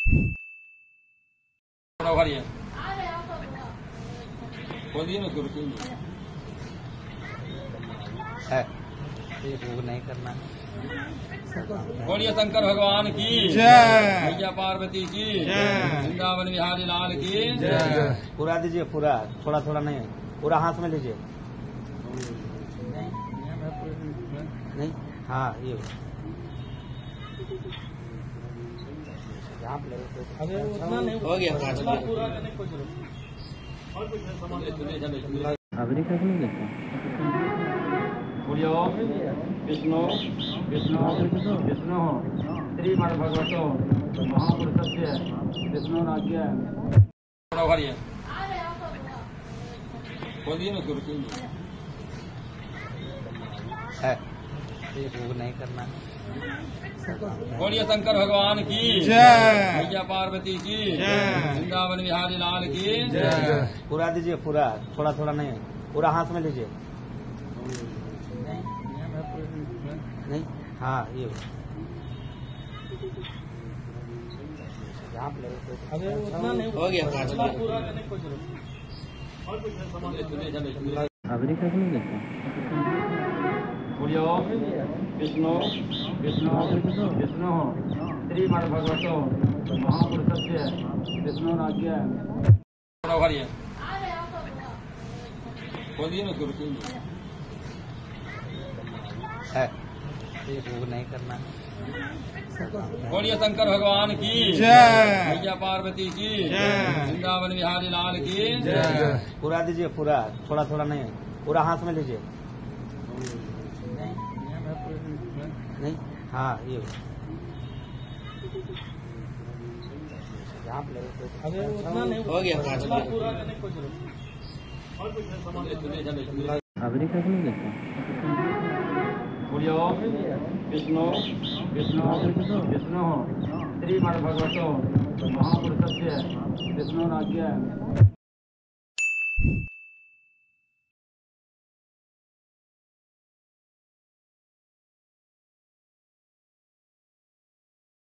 बोलिए ना, रुकेंगे है वो नहीं करना। बोलिए शंकर भगवान की जय, मैया पार्वती की जय, वृंदावन बिहारी लाल की जय। पूरा दीजिए, पूरा थोड़ा थोड़ा नहीं, पूरा हाथ में लीजिए। नहीं, हाँ ये उतना नहीं हो गया। अमेरिका को नहीं देखा। बोलियो विष्णु विष्णु विष्णु श्रीमद भगवतो महापुरुषस्य विष्णु राज्य। बोलिए ना, रुकेंगे है वो नहीं करना। बोलिए शंकर भगवान की जय, मैया पार्वती की जय, वृंदावन बिहारी लाल की जय। पूरा दीजिए, पूरा थोड़ा थोड़ा नहीं, पूरा हाथ में लीजिए। नहीं, हाँ ये उतना नहीं हो गया। अमेरिका को नहीं देखा। बोलियो विष्णु विष्णु विष्णु श्रीमद भगवतो महापुरुषस्य विष्णु राज्य। बोलिए ना, रुकेंगे है वो नहीं करना। बोलिए शंकर भगवान की जय, मैया पार्वती की जय, वृंदावन बिहारी लाल की जय। पूरा दीजिए, पूरा थोड़ा थोड़ा नहीं, पूरा हाथ में लीजिए। नहीं, हाँ ये उतना नहीं हो गया। अमेरिका को नहीं देखा। बोलियो विष्णु विष्णु विष्णु श्रीमद भगवतो महापुरुषस्य विष्णु राज्य।